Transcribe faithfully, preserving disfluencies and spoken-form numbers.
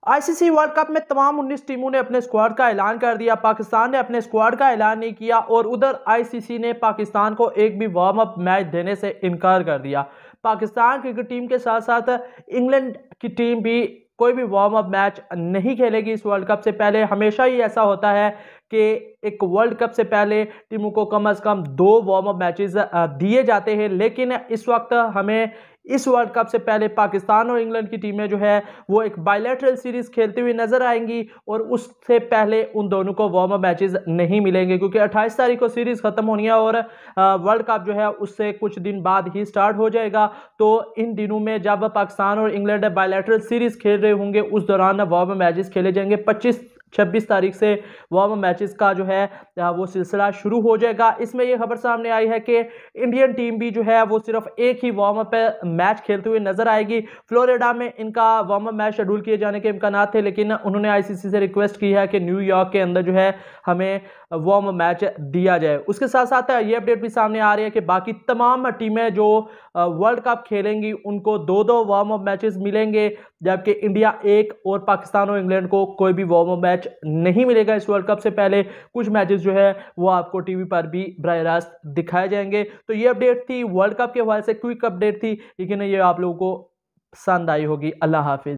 ICC world cup में तमाम उन्नीस टीमों ने अपने स्क्वाड का ऐलान कर दिया। पाकिस्तान ने अपने स्क्वाड का ऐलान नहीं किया और उधर आईसीसी ने पाकिस्तान को एक भी वार्म अप मैच देने से इनकार कर दिया। पाकिस्तान क्रिकेट टीम के साथ साथ इंग्लैंड की टीम भी कोई भी वार्म अप मैच नहीं खेलेगी इस वर्ल्ड कप से पहले। हमेशा ही ऐसा होता है कि एक वर्ल्ड कप से पहले टीमों को कम अज़ कम दो वार्म अप मैचेस दिए जाते हैं, लेकिन इस वक्त हमें इस वर्ल्ड कप से पहले पाकिस्तान और इंग्लैंड की टीमें जो है वो एक बायलैटरल सीरीज खेलती हुई नजर आएंगी और उससे पहले उन दोनों को वार्म अप मैचेस नहीं मिलेंगे, क्योंकि अट्ठाईस तारीख को सीरीज खत्म होनी है और वर्ल्ड कप जो है उससे कुछ दिन बाद ही स्टार्ट हो जाएगा। तो इन दिनों में जब पाकिस्तान और इंग्लैंड बायलैटरल सीरीज खेल रहे होंगे उस दौरान वार्म अप मैचेस खेले जाएंगे। पच्चीस छब्बीस तारीख से वार्म अप मैचेस का जो है वो सिलसिला शुरू हो जाएगा। इसमें यह खबर सामने आई है कि इंडियन टीम भी जो है वो सिर्फ एक ही वार्म अप मैच खेलते हुए नजर आएगी। फ्लोरिडा में इनका वार्म अप मैच शेड्यूल किए जाने के इम्कान थे, लेकिन उन्होंने आईसीसी से रिक्वेस्ट की है कि न्यूयॉर्क के अंदर जो है हमें वार्म अप मैच दिया जाए। उसके साथ साथ ये अपडेट भी सामने आ रही है कि बाकी तमाम टीमें जो वर्ल्ड कप खेलेंगी उनको दो दो वार्म अप मैचेस मिलेंगे, जबकि इंडिया एक और पाकिस्तान और इंग्लैंड को कोई भी वार्म अप मैच नहीं मिलेगा इस वर्ल्ड कप से पहले। कुछ मैचेस जो है वो आपको टीवी पर भी बराह रास्त दिखाए जाएंगे। तो ये अपडेट थी वर्ल्ड कप के हवाले से, क्विक अपडेट थी, लेकिन ये आप लोगों को पसंद आई होगी। अल्लाह हाफिज।